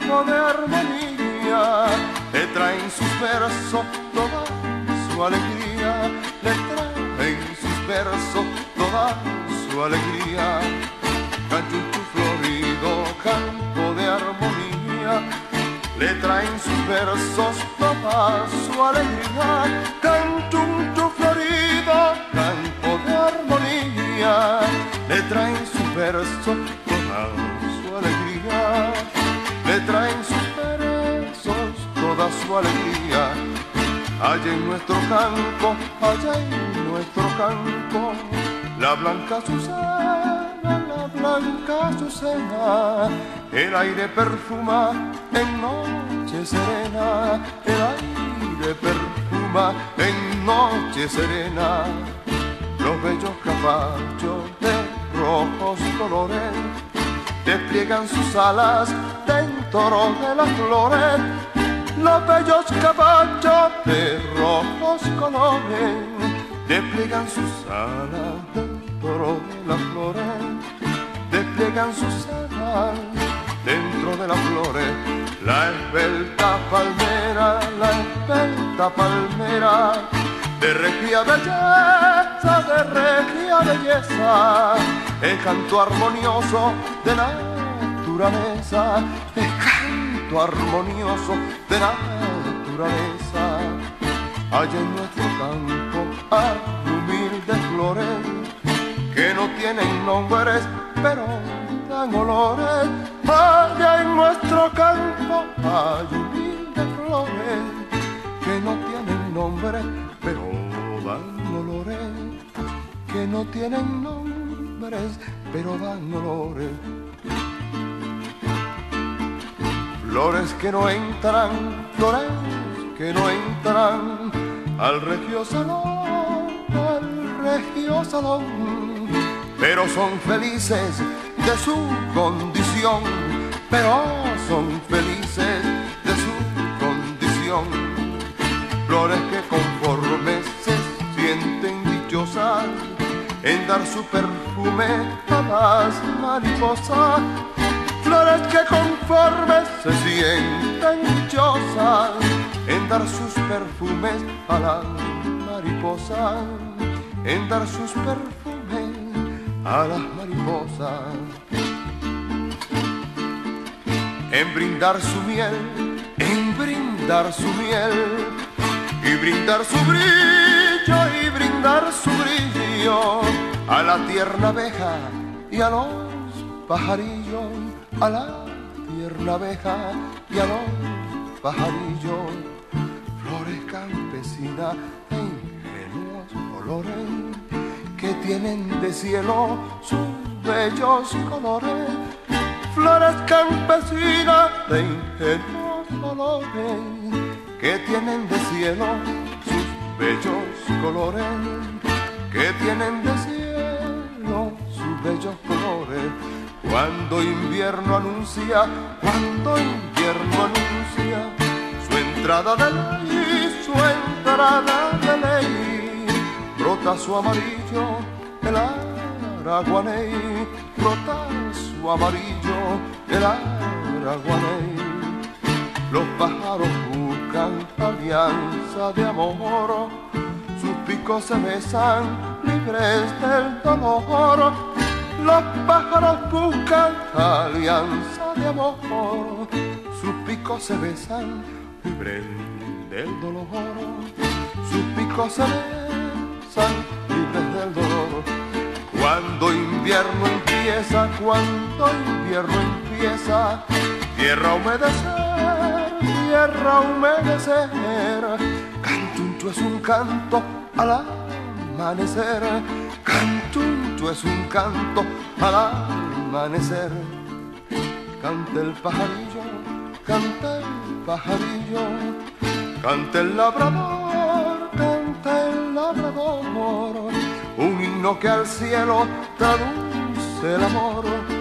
campo de armonía, le traen sus versos toda su alegría, le traen sus versos toda su alegría. Canchunchu florido, campo de armonía, le traen sus versos toda su alegría. Canchunchu florido, campo de armonía, le traen sus versos toda su alegría, le traen sus versos toda su alegría. Allá en nuestro campo, allá en nuestro campo, la blanca azucena, la blanca azucena, el aire perfuma en noche serena, el aire perfuma en noche serena. Los bellos caballos de rojos colores despliegan sus alas dentro de las flores. Los bellos caballos de rojos colores despliegan sus alas dentro de las flores, despliegan sus alas dentro de las flores. La esbelta palmera, de regia belleza, de regia belleza, el canto armonioso de la naturaleza, el canto armonioso de la naturaleza. Allá en nuestro campo hay humildes flores que no tienen nombres pero dan olores. Allá en nuestro campo hay humildes flores que no tienen nombre pero dan olores, que no tienen nombres pero dan olores. Flores que no entran, flores que no entran al regio salón, pero son felices de su condición, pero son felices de su condición. Flores que conforme se sienten dichosas en dar su perfume a las mariposas. Flores que conforme se sienten dichosas en dar sus perfumes a las mariposas, en dar sus perfumes a las mariposas. En brindar su miel, en brindar su miel, y brindar su brillo, y brindar su brillo a la tierna abeja y a los pajarillos, a la tierna abeja y a los pajarillos. Flores campesinas de ingenuos colores que tienen de cielo sus bellos colores. Flores campesinas de ingenuos colores que tienen de cielo sus bellos colores, que tienen de cielo sus bellos colores. Cuando invierno anuncia, cuando invierno anuncia su entrada de ley, su entrada de ley, brota su amarillo el araguaney, brota su amarillo el araguaney. Los pájaros buscan alianza de amor, sus picos se besan libres del dolor. Los pájaros buscan alianza de amor, sus picos se besan libres del dolor, sus picos se besan libres del dolor. Cuando invierno empieza, cuando invierno empieza, tierra a humedecer, tierra a humedecer. Canchunchu es un canto al amanecer, canchunchu es un canto al amanecer. Canta el pajarillo, canta el pajarillo, canta el labrador, canta el labrador. Un himno que al cielo traduce el amor,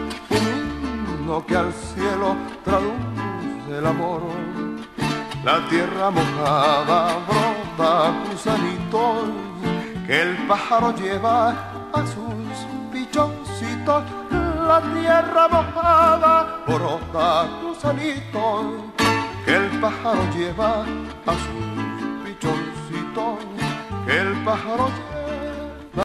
un himno que al cielo traduce el amor. La tierra mojada brota gusanitos que el pájaro lleva a sus pichoncitos. la tierra mojada brota gusanito que el pájaro lleva a su pichoncito, que el pájaro lleva